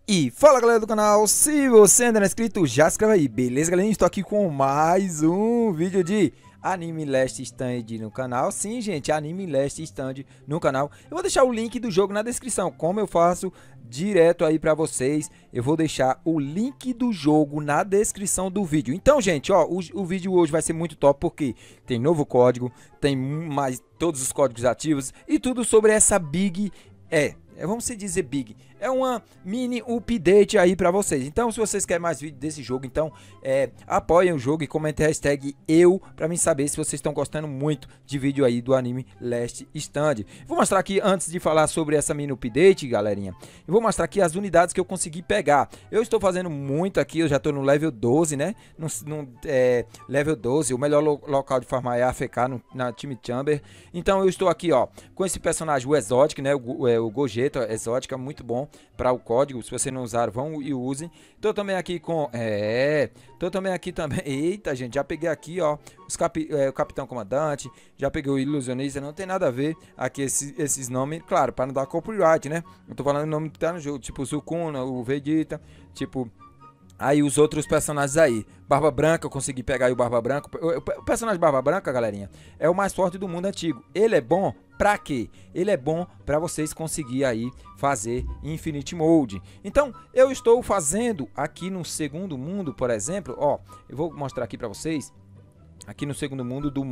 E fala galera do canal, se você ainda não é inscrito, já se inscreve aí, beleza galera? Estou aqui com mais um vídeo de Anime Last Stand no canal. Sim gente, Anime Last Stand no canal. Eu vou deixar o link do jogo na descrição, como eu faço direto aí pra vocês. Eu vou deixar o link do jogo na descrição do vídeo. Então gente, ó, o vídeo hoje vai ser muito top porque tem novo código, tem mais todos os códigos ativos e tudo sobre essa Big vamos se dizer Big. É uma mini update aí pra vocês. Então, se vocês querem mais vídeo desse jogo, então apoiem o jogo e comentem a hashtag eu pra mim saber se vocês estão gostando muito de vídeo aí do Anime Last Stand. Vou mostrar aqui, antes de falar sobre essa mini update, galerinha, eu vou mostrar aqui as unidades que eu consegui pegar. Eu estou fazendo muito aqui, eu já tô no level 12, né? Level 12, o melhor local de farmar é a AFK na Team Chamber. Então, eu estou aqui, ó, com esse personagem, o Exotic, né? O Gogeta Exótica, muito bom para o código. Se você não usar, vão e usem. Tô também aqui com tô também aqui também. Eita, gente, já peguei aqui, ó, o Capitão Comandante, já peguei o Ilusionista. Não tem nada a ver aqui esses nomes, claro, para não dar copyright, né? Eu tô falando o nome que tá no jogo, tipo o Sukuna, o Vegeta, tipo aí os outros personagens aí. Barba Branca, eu consegui pegar aí o Barba Branca. O personagem Barba Branca, galerinha, é o mais forte do mundo antigo. Ele é bom pra quê? Ele é bom pra vocês conseguir aí fazer Infinite Mode. Então, eu estou fazendo aqui no segundo mundo, por exemplo, ó, eu vou mostrar aqui pra vocês. Aqui no segundo mundo do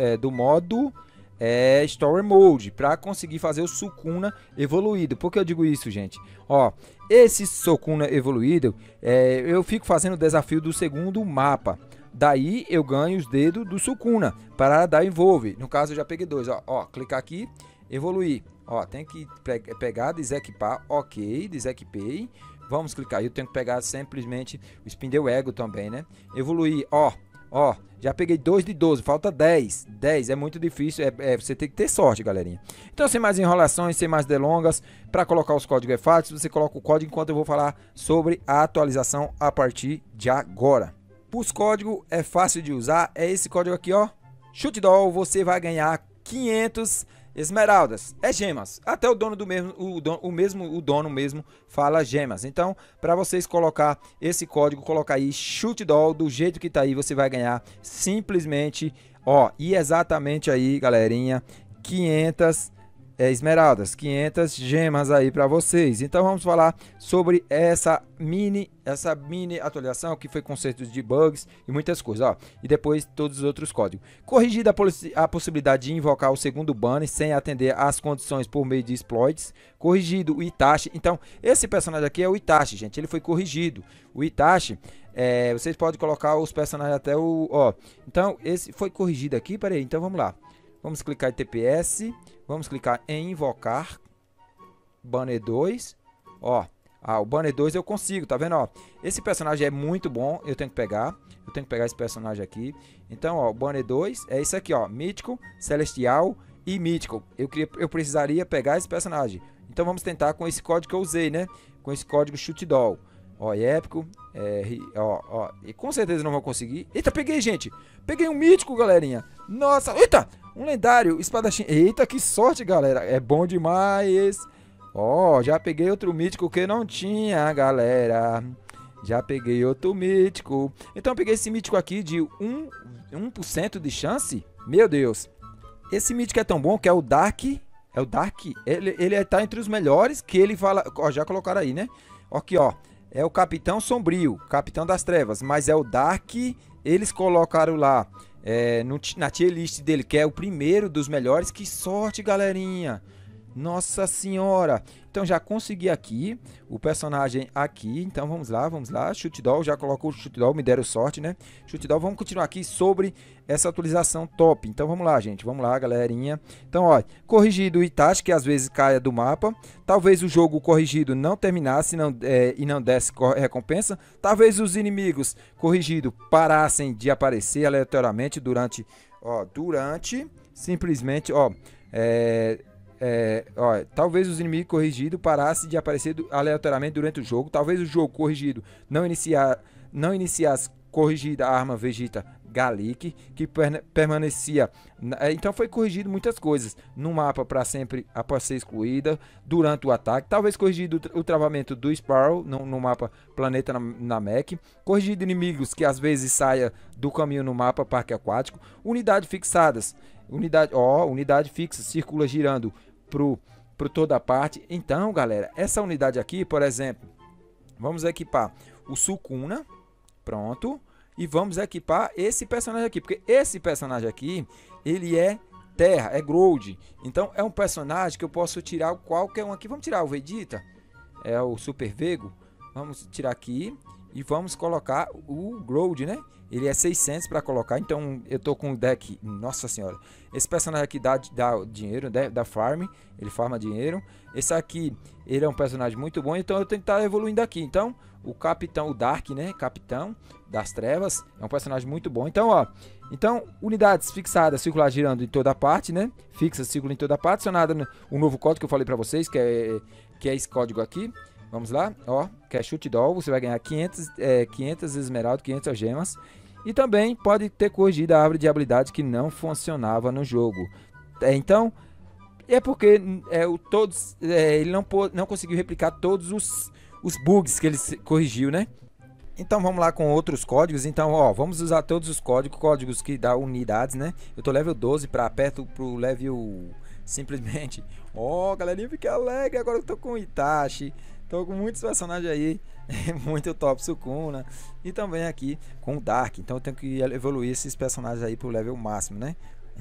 modo Story Mode, para conseguir fazer o Sukuna evoluído. Por que eu digo isso, gente? Ó, esse Sukuna evoluído, eu fico fazendo o desafio do segundo mapa. Daí eu ganho os dedos do Sukuna para dar Evolve. No caso eu já peguei dois, ó, clicar aqui, evoluir. Ó, tem que pegar, desequipar, ok, desequipei. Vamos clicar, eu tenho que pegar simplesmente o Spindle Ego também, né? Evoluir, ó, já peguei 2 de 12, falta 10. 10 é muito difícil, você tem que ter sorte, galerinha. Então, sem mais enrolações, sem mais delongas, para colocar os códigos é fácil, você coloca o código enquanto eu vou falar sobre a atualização a partir de agora. Os códigos é fácil de usar, é esse código aqui, ó. Shootdoll, você vai ganhar 500 esmeraldas, gemas. Até o dono o dono mesmo fala gemas. Então, para vocês colocar esse código, colocar aí Shootdoll do jeito que tá aí, você vai ganhar simplesmente, ó, e exatamente aí, galerinha, 500 esmeraldas, 500 gemas aí para vocês. Então vamos falar sobre essa mini atualização que foi conserto de bugs e muitas coisas, ó, e depois todos os outros códigos. Corrigida a possibilidade de invocar o segundo banner sem atender às condições por meio de exploits. Corrigido o Itachi. Então esse personagem aqui é o Itachi, gente, ele foi corrigido. O Itachi, vocês podem colocar os personagens até o, ó, então esse foi corrigido aqui. Peraí, então vamos lá. Vamos clicar em TPS, vamos clicar em invocar Banner 2, ó, o Banner 2 eu consigo, tá vendo, ó, esse personagem é muito bom, eu tenho que pegar esse personagem aqui. Então, ó, o Banner 2 é isso aqui, ó, Mítico, Celestial e Mítico, eu precisaria pegar esse personagem. Então vamos tentar com esse código que eu usei, né, com esse código Shootdoll. Ó, épico, ó, e com certeza não vou conseguir. Eita, peguei, gente, peguei um mítico, galerinha. Nossa, eita, um lendário, espadachim. Eita, que sorte, galera, é bom demais. Ó, já peguei outro mítico que não tinha, galera. Já peguei outro mítico. Então eu peguei esse mítico aqui de 1% de chance. Meu Deus, esse mítico é tão bom que é o Dark. É o Dark, ele tá entre os melhores, que ele fala, ó, já colocaram aí, né? Aqui, ó. É o Capitão Sombrio, Capitão das Trevas, mas é o Dark, eles colocaram lá na tier list dele, que é o primeiro dos melhores. Que sorte, galerinha! Nossa senhora! Então já consegui aqui o personagem aqui. Então vamos lá, Shootdoll, já colocou o Shootdoll, me deram sorte, né? Shootdoll, vamos continuar aqui sobre essa atualização top. Então vamos lá, gente, vamos lá, galerinha. Então, ó, corrigido o Itachi, que às vezes caia do mapa. Talvez o jogo corrigido não terminasse e não desse recompensa. Talvez os inimigos corrigidos parassem de aparecer aleatoriamente durante simplesmente, ó, talvez os inimigos corrigidos parassem de aparecer aleatoriamente durante o jogo. Talvez o jogo corrigido não iniciasse corrigida a arma Vegeta Galick, que permanecia, então foi corrigido muitas coisas no mapa para sempre após ser excluída durante o ataque, talvez corrigido o travamento do Sparrow no mapa Planeta Namek, corrigido inimigos que às vezes saia do caminho no mapa Parque Aquático, unidades fixadas, unidade fixa, circula girando por toda parte. Então galera, essa unidade aqui, por exemplo, vamos equipar o Sukuna, pronto. E vamos equipar esse personagem aqui, porque esse personagem aqui, ele é terra, é Ground. Então é um personagem que eu posso tirar qualquer um aqui. Vamos tirar o Vegeta, é o Super Vego. Vamos tirar aqui e vamos colocar o Ground, né? Ele é 600 para colocar, então eu tô com o deck, nossa senhora. Esse personagem aqui dá dinheiro, dá farm, ele farma dinheiro. Esse aqui, ele é um personagem muito bom, então eu tenho que estar evoluindo aqui. Então, o Capitão, o Dark, né? Capitão das Trevas, é um personagem muito bom. Então, ó, unidades fixadas, circular girando em toda parte, né? Fixa, circula em toda parte, adicionada o novo código que eu falei para vocês, que é esse código aqui. Vamos lá, ó, que é Shoot Doll, você vai ganhar 500 esmeraldas, 500 gemas. E também pode ter corrigido a árvore de habilidades que não funcionava no jogo. Então, é porque ele não conseguiu replicar todos os bugs que ele corrigiu, né? Então vamos lá com outros códigos. Então, ó, vamos usar todos os códigos que dá unidades, né? Eu tô level 12 para perto pro level simplesmente. Ó, galerinha, fiquei alegre agora que eu tô com o Itachi. Tô com muitos personagens aí, muito top, Sukuna, e também aqui com o Dark. Então eu tenho que evoluir esses personagens aí pro level máximo, né?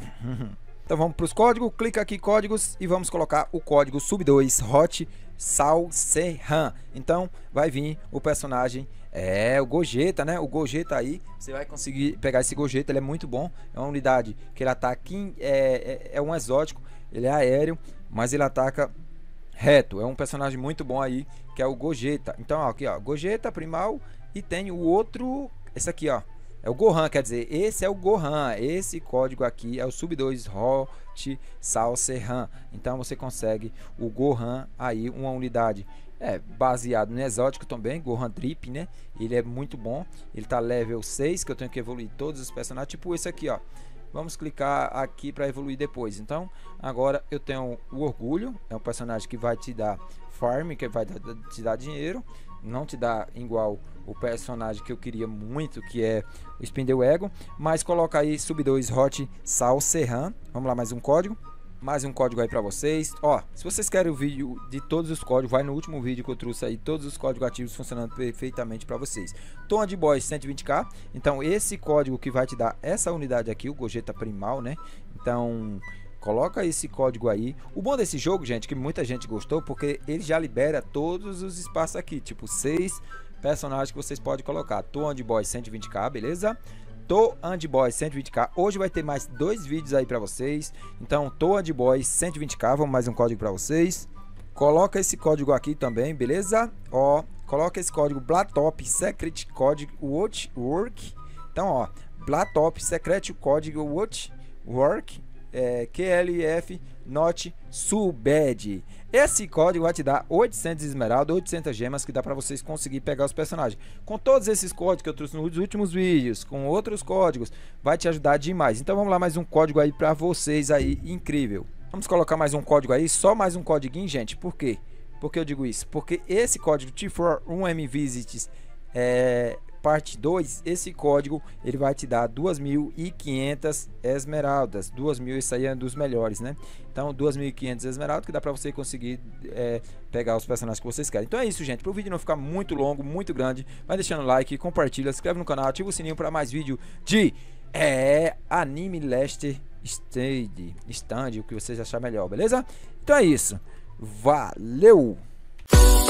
Então vamos para os códigos, clica aqui códigos e vamos colocar o código sub2 Hot Salserran. Então vai vir o personagem, o Gogeta, né? O Gogeta aí, você vai conseguir pegar esse Gogeta, ele é muito bom. É uma unidade que ele ataca, é um exótico, ele é aéreo, mas ele ataca reto. É um personagem muito bom aí, que é o Gogeta. Então ó, aqui ó, Gogeta primal, e tem o outro, esse aqui ó, é o Gohan, quer dizer, esse é o Gohan. Esse código aqui é o sub2 Hot Salserran. Então você consegue o Gohan aí, uma unidade baseado no exótico também, Gohan Drip, né? Ele é muito bom. Ele tá level 6, que eu tenho que evoluir todos os personagens, tipo esse aqui, ó. Vamos clicar aqui para evoluir depois. Então, agora eu tenho o Orgulho, é um personagem que vai te dar farm, que vai te dar dinheiro. Não te dá igual o personagem que eu queria muito, que é o Spindle Ego, mas coloca aí sub2 Hot Salserran. Vamos lá, mais um código aí para vocês. Ó, se vocês querem o vídeo de todos os códigos, vai no último vídeo que eu trouxe aí todos os códigos ativos funcionando perfeitamente para vocês. Tom de Boy 120k. Então esse código que vai te dar essa unidade aqui, o Gogeta Primal, né? Então coloca esse código aí. O bom desse jogo, gente, que muita gente gostou, porque ele já libera todos os espaços aqui, tipo 6 personagens que vocês podem colocar. Tom de Boy 120k, beleza? Tô Boy 120k. Hoje vai ter mais 2 vídeos aí pra vocês. Então, Tô Boy 120k. Vamos mais um código pra vocês. Coloca esse código aqui também, beleza? Ó, coloca esse código Blatop Secret Código Work. Então, ó, Blatop Secret Código Work. QLF Not Subed. Esse código vai te dar 800 esmeralda, 800 gemas, que dá para vocês conseguir pegar os personagens. Com todos esses códigos que eu trouxe nos últimos vídeos, com outros códigos, vai te ajudar demais. Então vamos lá, mais um código aí para vocês aí, incrível. Vamos colocar mais um código aí, só mais um códiguinho, gente. Por quê? Por que eu digo isso? Porque esse código T4-1M Visits parte 2, esse código ele vai te dar 2.500 esmeraldas. 2.000, isso aí é um dos melhores, né? Então 2.500 esmeraldas, que dá pra você conseguir pegar os personagens que vocês querem. Então é isso, gente. Para o vídeo não ficar muito longo, muito grande, vai deixando like, compartilha, se inscreve no canal, ativa o sininho para mais vídeo de Anime Last Stand, o que vocês acharem melhor, beleza? Então é isso. Valeu!